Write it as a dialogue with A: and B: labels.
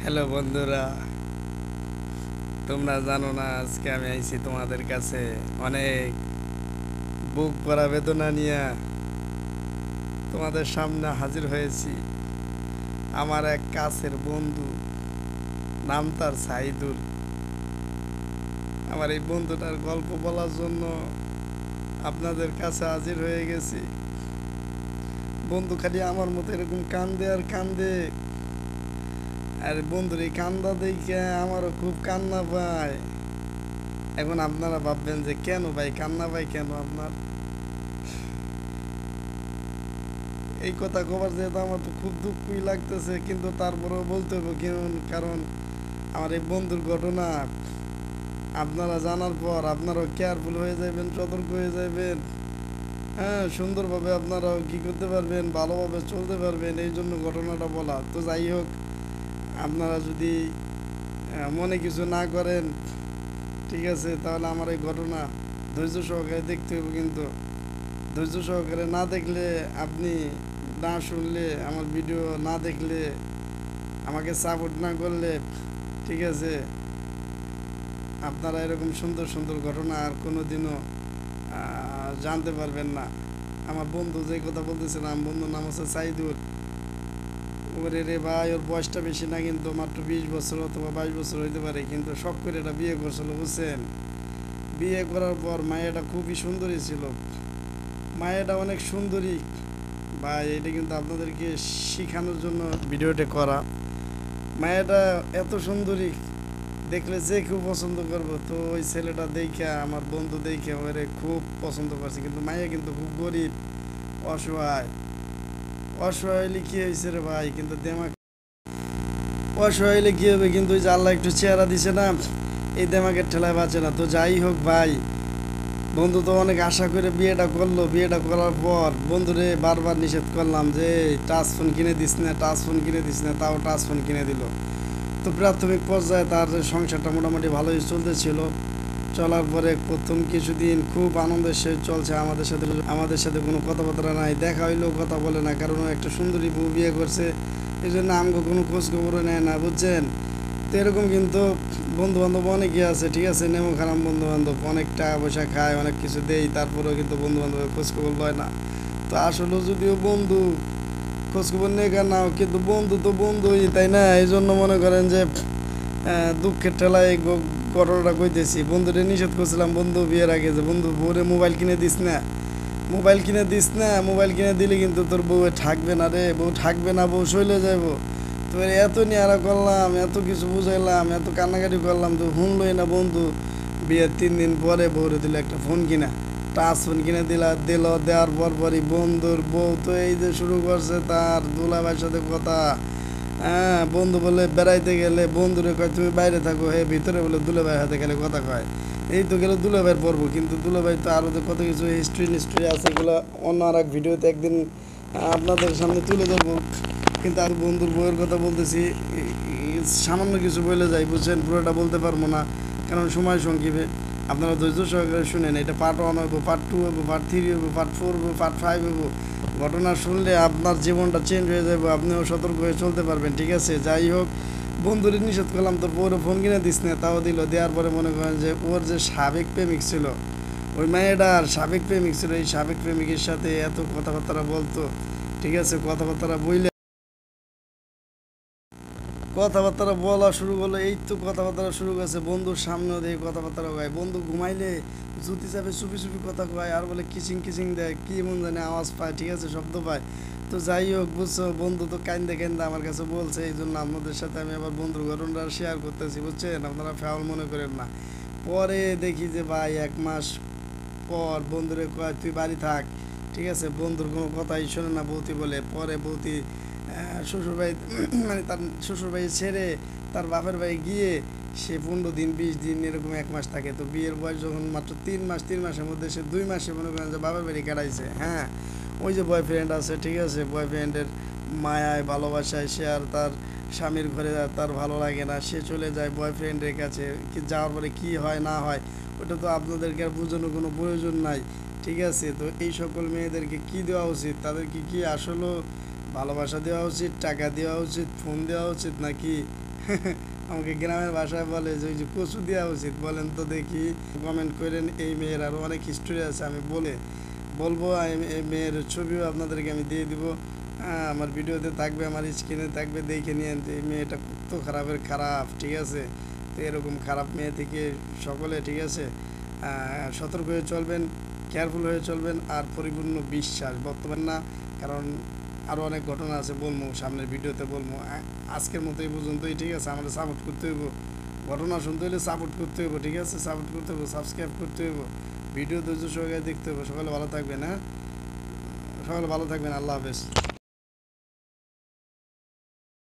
A: Hello বন্ধুরা, তোমরা জানো না আজকে আমি আইছি তোমাদের কাছে অনেক বুক ভরা বেদনা নিয়ে তোমাদের সামনে হাজির হয়েছি। আমার এক কাছের বন্ধু, নাম তার সাইদুল। আমার এই বন্ধুটার গল্প বলার জন্য আপনাদের কাছে হাজির হয়ে গেছি। বন্ধু খালি আমার মতো এরকম কান্দে আর কান্দে, আর বন্ধুর এই কান্দা দেখে আমারও খুব কান্না পায়। এখন আপনারা ভাববেন যে কেন ভাই কান্না পায়, কেন আপনার এই কথা কবার যেহেতু আমার তো খুব দুঃখই লাগতেছে, কিন্তু তারপরেও বলতে হবে কারণ আমার এই বন্ধুর ঘটনা আপনারা জানার পর আপনারাও কেয়ারফুল হয়ে যাবেন, সতর্ক হয়ে যাবেন। হ্যাঁ, সুন্দরভাবে আপনারাও কি করতে পারবেন, ভালোভাবে চলতে পারবেন, এই জন্য ঘটনাটা বলা। তো যাই হোক, আপনারা যদি মনে কিছু না করেন, ঠিক আছে, তাহলে আমার এই ঘটনা ধৈর্য সহকারে দেখতে হবে। কিন্তু ধৈর্য সহকারে না দেখলে, আপনি না শুনলে, আমার ভিডিও না দেখলে, আমাকে সাপোর্ট না করলে, ঠিক আছে, আপনারা এরকম সুন্দর সুন্দর ঘটনা আর কোনো দিনও জানতে পারবেন না। আমার বন্ধু যে কথা বলতেছিলাম, বন্ধুর নাম হচ্ছে সাইদুল। ওরে রে ভাই, ওর বয়সটা বেশি না, কিন্তু মাত্র 20 বছর অথবা 22 বছর হইতে পারে, কিন্তু শখ করে এটা বিয়ে করছিল, বুঝছেন। বিয়ে করার পর মায়েটা খুবই সুন্দরী ছিল, মায়েটা অনেক সুন্দরী ভাই। এটা কিন্তু আপনাদেরকে শেখানোর জন্য ভিডিওটা করা। মায়েটা এত সুন্দরী, দেখলে যে কেউ পছন্দ করবো। তো ওই ছেলেটা দেখে, আমার বন্ধু দেখে ওরে খুব পছন্দ করছে। কিন্তু মাইয়া কিন্তু খুব গরিব, অসহায়। অসহায় হইলে কি হয়েছে রে ভাই, কিন্তু দেমাক অসহায় হইলে কি হবে, কিন্তু ওই যে আল্লাহ একটু চেহারা দিছে না, এই দেমাকের ঠেলায় বাঁচে না। তো যাই হোক ভাই, বন্ধু তো অনেক আশা করে বিয়েটা করলো। বিয়েটা করার পর বন্ধুরে বারবার নিষেধ করলাম যে টাচ ফোন কিনে দিস না, টাচ ফোন কিনে দিস না, তাও টাচ ফোন কিনে দিল। তো প্রাথমিক পর্যায়ে তার সংসারটা মোটামুটি ভালোই চলতেছিল। চলার পরে প্রথম কিছুদিন খুব আনন্দের সে চলছে, আমাদের সাথে কোনো কথাবার্তা নাই, দেখা হইলেও কথা বলে না, কারণ ও একটা সুন্দরী বউ বিয়ে করছে। এই জন্য আমাকে কোনো খোঁজ খবরও নেয় না, বুঝছেন। তো এরকম কিন্তু বন্ধু বান্ধব অনেকই আছে, ঠিক আছে, নেমো খারাপ বন্ধু বান্ধব, অনেক টাকা পয়সা খায়, অনেক কিছু দেয়, তারপরেও কিন্তু বন্ধু বান্ধবের খোঁজ খবর লয় না। তো আসলে যদিও বন্ধু খোঁজখবর নেই নাও, কিন্তু বন্ধু তো বন্ধুই, তাই না। এই জন্য মনে করেন যে দুঃখের ঠেলায় এই ঘটনাটা কইতেছি। বন্ধুরে নিষেধ করছিলাম বন্ধু বিয়ের আগে যে বন্ধু বউরে মোবাইল কিনে দিস না, মোবাইল কিনে দিস না, মোবাইল কিনে দিলে কিন্তু তোর বউ থাকবে না রে, বউ থাকবে না, বউ সইলে যাবো। তো এত নিয়ারা করলাম, এত কিছু বুঝাইলাম, এত কান্নাকাটি করলাম, তো শুনলই না বন্ধু। বিয়ের 3 দিন পরে বউরে দিল একটা ফোন কিনা, টাচ ফোন কিনে দেওয়ার পরই বন্ধুর বউ তো এই যে শুরু করছে তার দুলাভাইয়ের সাথে কথা। হ্যাঁ, বন্ধু বলে বেড়াইতে গেলে বন্ধুরে কয় তুমি বাইরে থাকো, হে ভিতরে বলে দুলাভাইয়ের হাতে গেলে কথা কয়। এই তো গেল দুলাভাইয়ের পর্ব, কিন্তু দুলাভাই তো আরও কত কিছু হিস্ট্রি আছে, এগুলো অন্য আর এক ভিডিওতে একদিন আপনাদের সামনে তুলে ধরবো। কিন্তু আর বন্ধুর বউয়ের কথা বলতেছি, সামান্য কিছু বলে যাই, বুঝছেন, পুরোটা বলতে পারবো না, কারণ সময় সংক্ষেপে। আপনারা ধৈর্য সহকারে শুনেন। এটা পার্ট 1 হইব, পার্ট 2 হইব, পার্ট 3 হইব, পার্ট 4 হইব, পার্ট 5 হইব। ঘটনা শুনলে আপনার জীবনটা চেঞ্জ হয়ে যাবে, আপনিও সতর্ক হয়ে চলতে পারবেন, ঠিক আছে। যাই হোক, বন্ধুরে নিষেধ করলাম, তোর বউরে ফোন কিনে দিস না, তাও দিল। দেওয়ার পরে মনে করেন যে ওর যে সাবেক প্রেমিক ছিল, ওই মেয়েটার সাবেক প্রেমিক ছিল, এই সাবেক প্রেমিকের সাথে এত কথাবার্তা বলতো, ঠিক আছে। কথাবার্তা বলা শুরু করলো, এই তো কথাবার্তা শুরু করছে বন্ধুর সামনেও দিয়ে কথাবার্তা কয়। বন্ধু ঘুমাইলে জুতি চাপে চুপি চুপি কথা কয়, আর বলে কিচিং কিচিং দেয়, কি মন জানে আওয়াজ পায়, ঠিক আছে, শব্দ পায়। তো যাই হোক, বুঝছো, বন্ধু তো কান্দে কান্দে আমার কাছে বলছে, এই জন্য আপনাদের সাথে আমি আবার বন্ধুর ঘটনাটা শেয়ার করতেছি, বুঝছেন, আপনারা ফাউল মনে করেন না। পরে দেখি যে ভাই 1 মাস পর বন্ধুরে কয় তুই বাড়ি থাক, ঠিক আছে। বন্ধুর কোনো কথাই শোনে না, বৌতি বলে। পরে বৌতি শ্বশুরবাড়ি মানে তার শ্বশুরবাড়ি ছেড়ে তার বাপের বাড়ি গিয়ে সে 15 দিন 20 দিন এরকম 1 মাস থাকে। তো বিয়ের বয়স যখন মাত্র 3 মাস, 3 মাসের মধ্যে সে 2 মাসে মনে করেন যে বাপের বাড়ি কাটাইছে। হ্যাঁ, ওই যে বয়ফ্রেন্ড আছে, ঠিক আছে, বয়ফ্রেন্ডের মায়ায় ভালোবাসায় সে আর তার স্বামীর ঘরে আর তার ভালো লাগে না, সে চলে যায় বয়ফ্রেন্ডের কাছে। কি যাওয়ার পরে কি হয় না হয় ওটা তো আপনাদেরকে আর বোঝানোর কোনো প্রয়োজন নাই, ঠিক আছে। তো এই সকল মেয়েদেরকে কি দেওয়া উচিত, তাদেরকে কি আসলেও ভালোবাসা দেওয়া উচিত, টাকা দেওয়া উচিত, ফোন দেওয়া উচিত, নাকি আমাকে গ্রামের ভাষায় বলে যে ওই যে কচু দেওয়া উচিত? বলেন তো দেখি, কমেন্ট করেন। এই মেয়ের আরও অনেক হিস্টোরি আছে, আমি বলবো। এই মেয়ের ছবিও আপনাদেরকে আমি দিয়ে দিব। আমার ভিডিওতে থাকবে, আমার স্ক্রিনে থাকবে, দেখে নিন। এই মেয়েটা কত খারাপের খারাপ, ঠিক আছে? তো এরকম খারাপ মেয়ে থেকে সকলে, ঠিক আছে, সতর্ক হয়ে চলবেন, কেয়ারফুল হয়ে চলবেন, আর পরিপূর্ণ বিশ্বাস বর্তমান না। কারণ আরও অনেক ঘটনা আছে, বলবো সামনের ভিডিওতে বলবো। আজকের মতো এই পর্যন্তই, ঠিক আছে? আমাদের সাপোর্ট করতে হইব, ঘটনা শুনতে হলে সাপোর্ট করতে হইব, ঠিক আছে? সাপোর্ট করতে হইব, সাবস্ক্রাইব করতে হইব, ভিডিও ধৈর্য সহকারে দেখতে হবে। সকালে ভালো থাকবেন, হ্যাঁ, সকালে ভালো থাকবেন। আল্লাহ হাফেজ।